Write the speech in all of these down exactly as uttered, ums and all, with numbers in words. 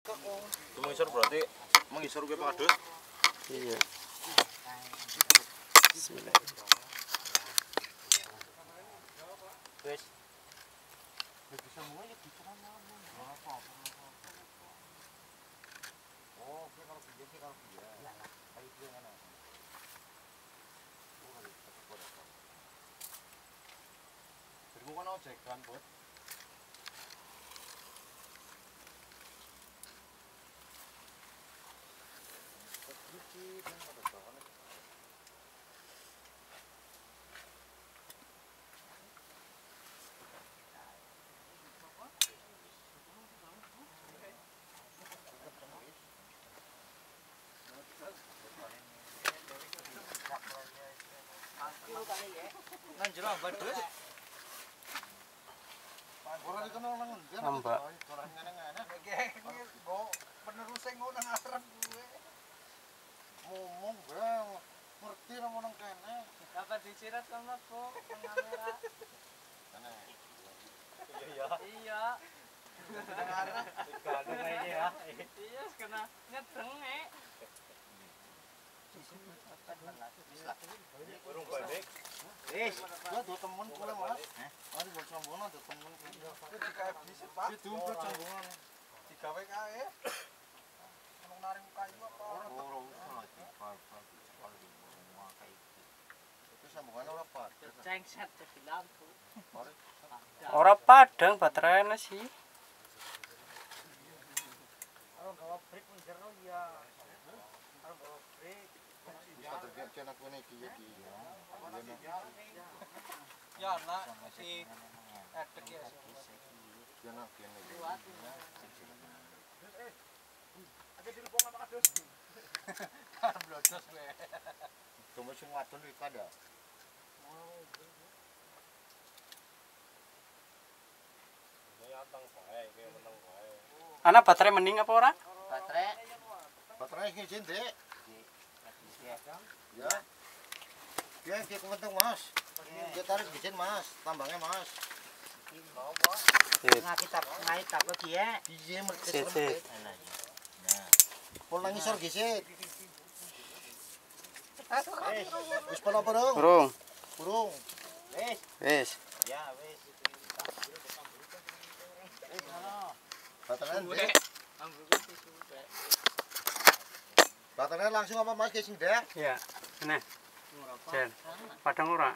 Mengisor berarti mengisor gue Pak Adus. Iya. Bismillah. Wes. Bisa mulai ya bisa kan ngomong. Oh, oke kalau dia sih kalau dia. Lah, kayak dia kan. Oh, kali tapi boleh. Bermu kan ojek kan, Bos. Nanjur ambak terus. Orang dikenal nang ndi? Ambak. Orang ngene-ngene. Iki go penerus sing ngono ngarep kuwe. Ngomong bang, ngerti ra nang kene. Dapat dicirat sama Bu kamera. Kene. Iya. Iya. Ngarep. Gandeng ini ya. Iya, kena nyedeng nek. Burung balik. Wis, gua do temen kula Mas. Heh. Mari gua combongan do temen kula. Iki dikae bisa, Pak. Iki dumpet combongan. Digawe kae. Ono naring kayu apa ora? Ora usah dipal-pal dipal di rumah kae iki. Itu sambungan ora padha. Cengset di lampu. Ora padang baterainya sih. Kalau bawa break menjero ya. Kalau bawa break Bisa terjadi channel kene iki iki ya. ya nak si edek ya. Channel kene iki. Ada di lubang apa adus? Blodos kowe. Cuma sing wadon iki kada. Ini antang bae, kayak menang bae. Ana baterai mending apa ora? Baterai. Baterai ngizin, Dek. Ya. Ya, dia kepenting Mas. Dia tarik izin Mas, tambangnya Mas. Sip. Nah kita naik tak lagi ya. Iya, mereka Sip, sip. Nah. Pol nang isor gisit. Wis pala burung. Burung. Burung. Wes. Wis. Ya wes. Baterai. Baterai langsung apa Mas gesing, Dek? Iya. Nah. Jen. Padang ora?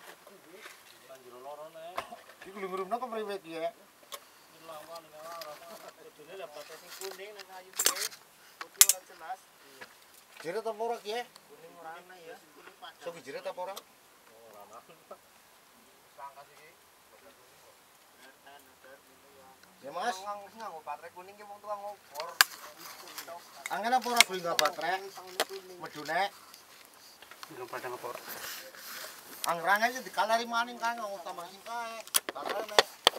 Iki lumurumna kok mriwet iki ya. Jeret apa ora ki ya? Kuning warna ya. Sok jeret apa ora? Ya Mas. Nganggo baterai kuning ki wong tukang ngobor. Angin apa ora beli nggak baterai? Medune. Belum padang apa ora? Angrange aja dikalari maning kan ngomong tambah sing kae. Baterainya.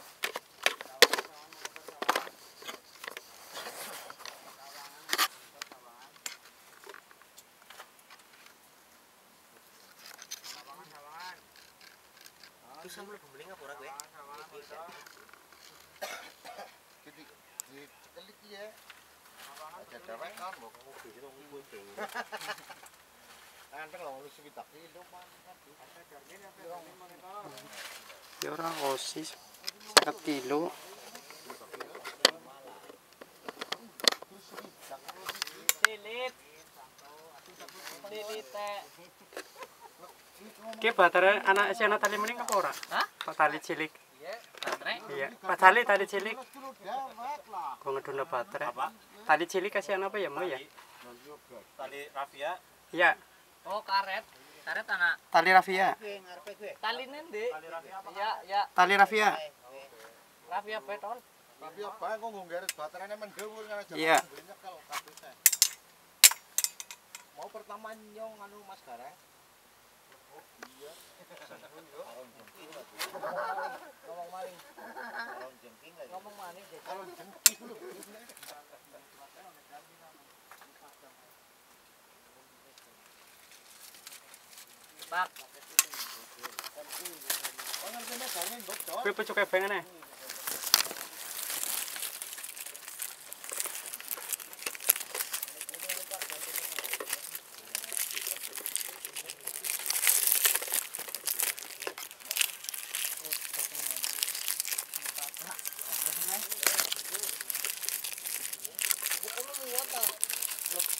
Itu sambil pembeli ngapa ora kowe? Jadi di cekelik ya. Aja dewek kan mbok kudu itu kuwi dhewe. Anteng lho wis pitak kilo mantap. Ya ora osis. seket kilo. Silit. Silit teh. Ki baterai anak si anak tali mending apa ora? Hah? Tali cilik. Baterai. Iya. Pas tali tali cilik. Dewek lah. Gua ngeduna baterai. Apa? Tali cilik kasih apa ya mau ya? Tali rafia. Iya. Oh karet. Karet anak. Tali rafia. Tali nende. Ya ya. Tali rafia. Rafia beton. Tapi apa kok nggaret baterainya mendhuwur kan aja. Iya. Nyekel kabeh. Mau pertama nyong anu Mas Gareng. Iya. Ngomong maling. Ngomong jengking lagi. Ngomong maning jadi. Kalau jengking lho. Pak. Pengertiannya gawin mbok, Dor. Kowe pecuk ebeng ne.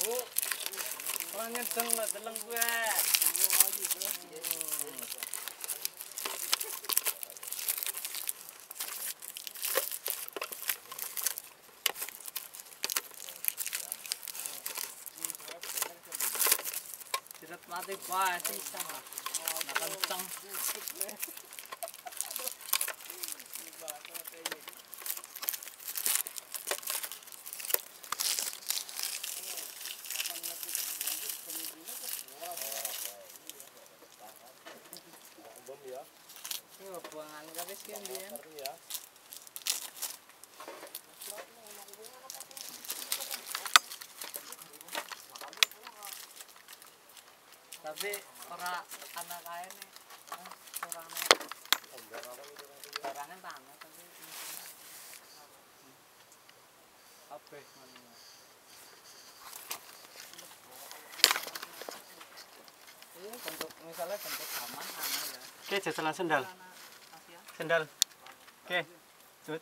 Orang nyedeng lah deleng gue. Tidak mati pasti sama. Nah kencang. Yo buangan kabis kan dia. Tapi para anak lain nih, orang orangnya tanah tapi apa mana? Iya bentuk misalnya bentuk aman aman ya. Oke, jajalan sendal. Sendal. Oke. Cut.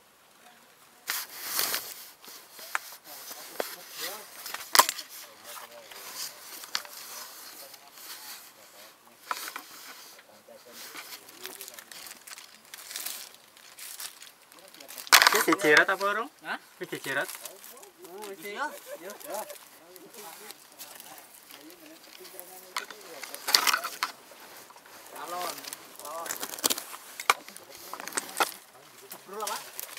Ini dijerat apa orang? Hah? Ini dijerat. Oh, iya. Iya. Alon. Alon. Bro lah, Pak.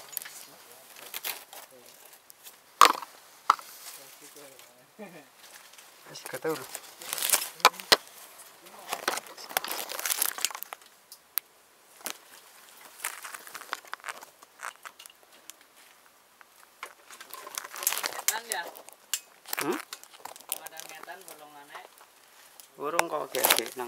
Kasih kata dulu. Ya. Hmm? Ada ngetan golongannya. Burung kok gede nang.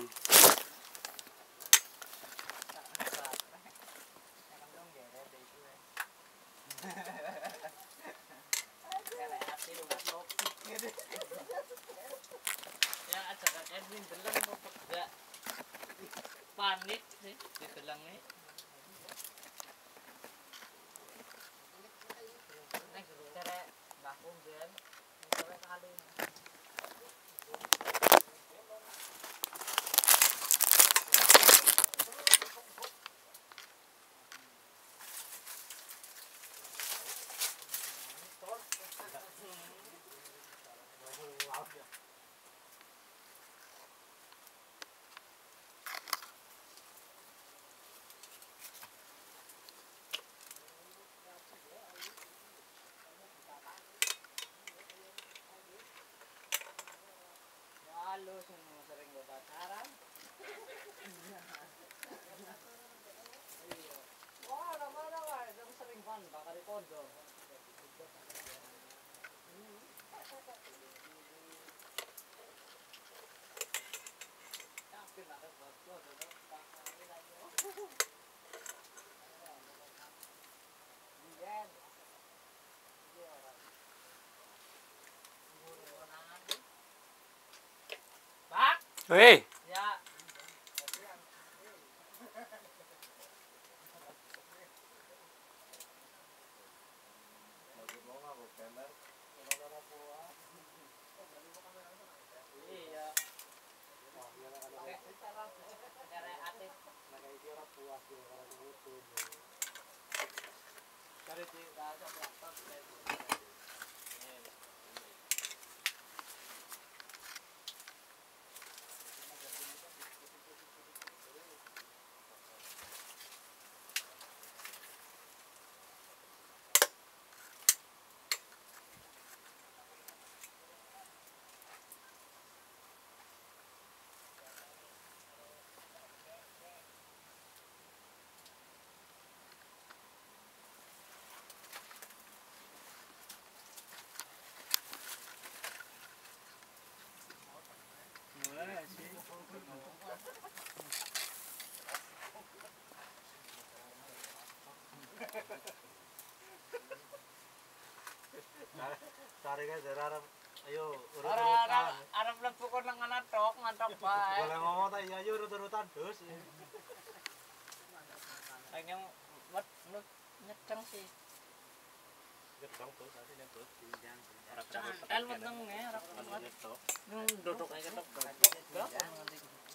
Ya ajakan Edwin deleng mau pegak. Panik sih di delengnya. Nek cara bakung gen, misalnya kali. Halo, semua sering gue pacaran. Wah, mana wah, kamu sering kan bakal di pondok. Yakin ada buat gua ada bakal lagi. Iya. Iya orang. Pak. Weh. Ya. Iya. Cara aktif. Cari di dasar laptop. Cari kan jarang ayo Ora arep mlebu kono ngantok ngantok bae. boleh ngomong ta iya ayo urut-urutan dos. Pengen met nyeceng sih. Gedang tuh, tadi yang tuh. Arep elmet nang ngerap. Nang duduk aja ketok.